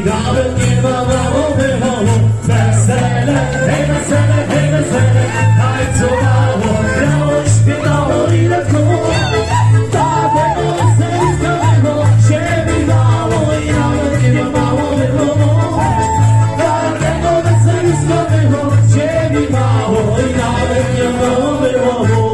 nawet nie ma mało wywołu. Wesele, hej wesele, hej wesele, tańcowało, grało i śpiewało ile kół. Dlatego weseliska było się biwało i nawet nie ma mało wywołu. Dlatego weseliska było się biwało i nawet nie ma mało wywołu.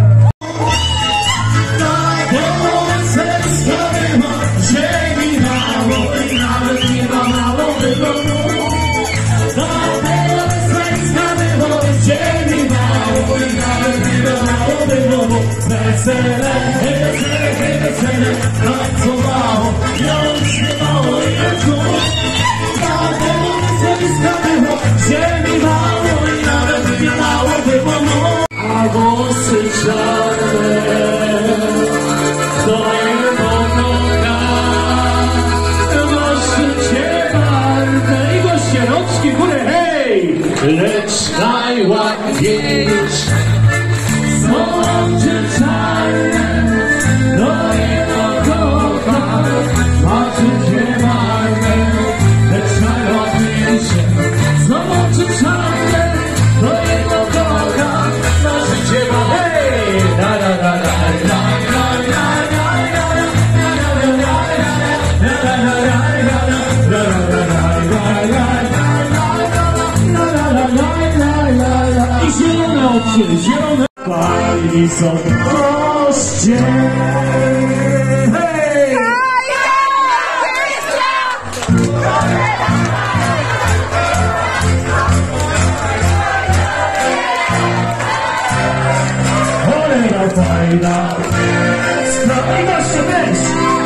Wesele, wesele, tańcowało, ją śpiewało i jedzło. Dlatego weseliska było, ziemi mało i nawet nie mało było. A włosy czarne to jego noga, włosy barwne i goście rączki w górę, hej! Lecz najładniejsze oczy czarne, do jego kocha, oczy się marne, lecz najładniejsze są oczy czarne, do jego kocha, na życie ma, hej! La la la la la la i zielone oczy, zielone. Fajni są goście. Hej! Cholera fajna. I goście też.